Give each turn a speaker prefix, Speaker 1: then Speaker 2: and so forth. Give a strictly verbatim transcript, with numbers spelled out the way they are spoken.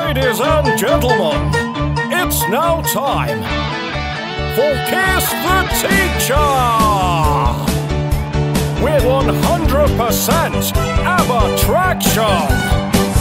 Speaker 1: Ladies and gentlemen, it's now time for Kiss the Teacher! With one hundred percent ABBAtraction!